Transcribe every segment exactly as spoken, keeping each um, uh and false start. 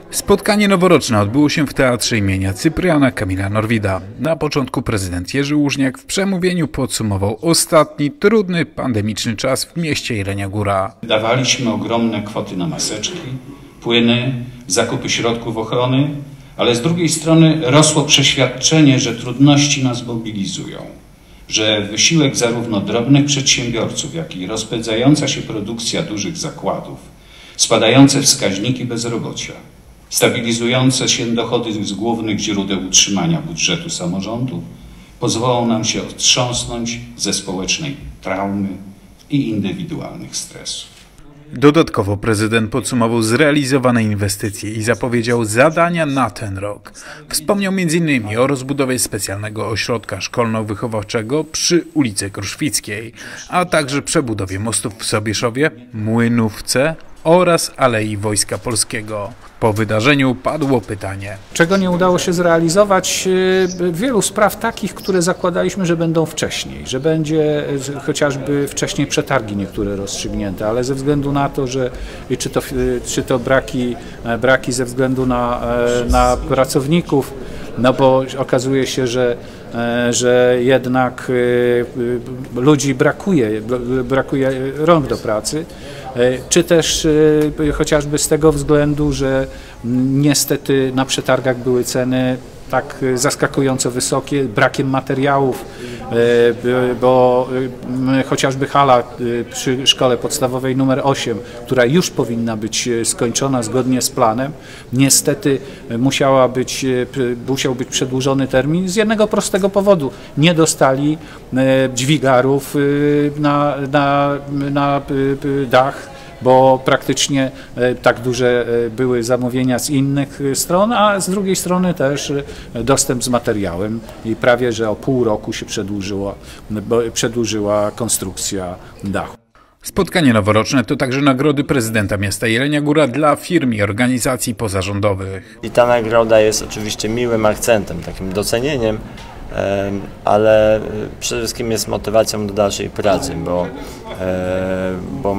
Spotkanie noworoczne odbyło się w Teatrze imienia Cypriana Kamila Norwida. Na początku prezydent Jerzy Łużniak w przemówieniu podsumował ostatni, trudny, pandemiczny czas w mieście Jelenia Góra. Dawaliśmy ogromne kwoty na maseczki, płyny, zakupy środków ochrony, ale z drugiej strony rosło przeświadczenie, że trudności nas mobilizują, że wysiłek zarówno drobnych przedsiębiorców, jak i rozpędzająca się produkcja dużych zakładów, spadające wskaźniki bezrobocia, stabilizujące się dochody z głównych źródeł utrzymania budżetu samorządu pozwolą nam się otrząsnąć ze społecznej traumy i indywidualnych stresów. Dodatkowo prezydent podsumował zrealizowane inwestycje i zapowiedział zadania na ten rok. Wspomniał między innymi o rozbudowie specjalnego ośrodka szkolno-wychowawczego przy ulicy Kruszwickiej, a także przebudowie mostów w Sobieszowie, Młynówce oraz Alei Wojska Polskiego. Po wydarzeniu padło pytanie. Czego nie udało się zrealizować? Wielu spraw takich, które zakładaliśmy, że będą wcześniej, że będzie chociażby wcześniej przetargi niektóre rozstrzygnięte, ale ze względu na to, że czy to, czy to braki, braki ze względu na, na pracowników, no bo okazuje się, że że jednak ludzi brakuje, brakuje rąk do pracy, czy też chociażby z tego względu, że niestety na przetargach były ceny tak zaskakująco wysokie, brakiem materiałów, bo chociażby hala przy szkole podstawowej numer osiem, która już powinna być skończona zgodnie z planem, niestety musiała być, musiał być przedłużony termin z jednego prostego powodu. Nie dostali dźwigarów na, na, na dach, bo praktycznie tak duże były zamówienia z innych stron, a z drugiej strony też dostęp z materiałem i prawie że o pół roku się przedłużyła, przedłużyła konstrukcja dachu. Spotkanie noworoczne to także nagrody prezydenta miasta Jelenia Góra dla firm i organizacji pozarządowych. I ta nagroda jest oczywiście miłym akcentem, takim docenieniem, ale przede wszystkim jest motywacją do dalszej pracy, bo, bo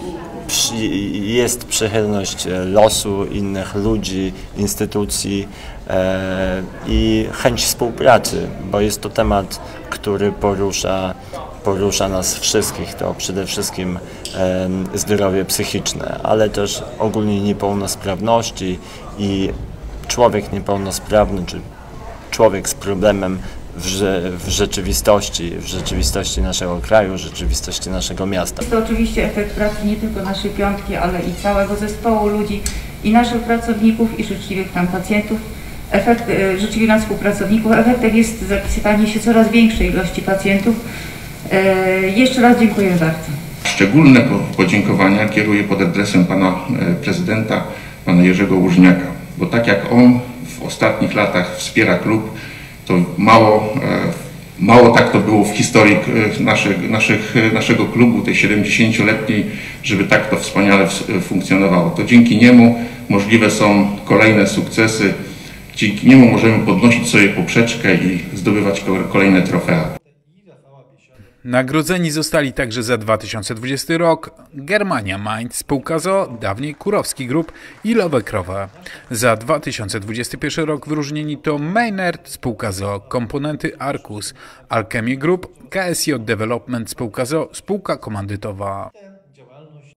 jest przychylność losu innych ludzi, instytucji e, i chęć współpracy, bo jest to temat, który porusza, porusza nas wszystkich. To przede wszystkim e, zdrowie psychiczne, ale też ogólnie niepełnosprawności i człowiek niepełnosprawny, czy człowiek z problemem W, w rzeczywistości, w rzeczywistości naszego kraju, w rzeczywistości naszego miasta. Jest to oczywiście efekt pracy nie tylko naszej piątki, ale i całego zespołu ludzi, i naszych pracowników, i życzliwych nam pacjentów, efekt, życzliwych nam współpracowników. Efektem jest zapisywanie się coraz większej ilości pacjentów. E, jeszcze raz dziękuję bardzo. Szczególne podziękowania kieruję pod adresem pana prezydenta, pana Jerzego Łużniaka, bo tak jak on w ostatnich latach wspiera klub, to mało, mało tak to było w historii naszych, naszych, naszego klubu, tej siedemdziesięcioletniej, żeby tak to wspaniale funkcjonowało. To dzięki niemu możliwe są kolejne sukcesy, dzięki niemu możemy podnosić sobie poprzeczkę i zdobywać kolejne trofea. Nagrodzeni zostali także za dwa tysiące dwudziesty rok Germania Mind, spółka z o o, dawniej Kurowski Group i Lowe Krowe. Za dwa tysiące dwudziesty pierwszy rok wyróżnieni to Maynard, spółka z o o, Komponenty Arcus, Alchemy Group, K S J Development, spółka z o o, spółka komandytowa.